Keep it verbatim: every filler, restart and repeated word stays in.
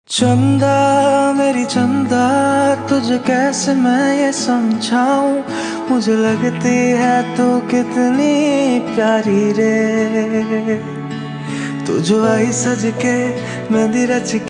चंदा मेरी चंदा, तुझे कैसे मैं ये समझाऊं, मुझे लगती है तू कितनी प्यारी रे। तू जो आई सज के मेहंदी रच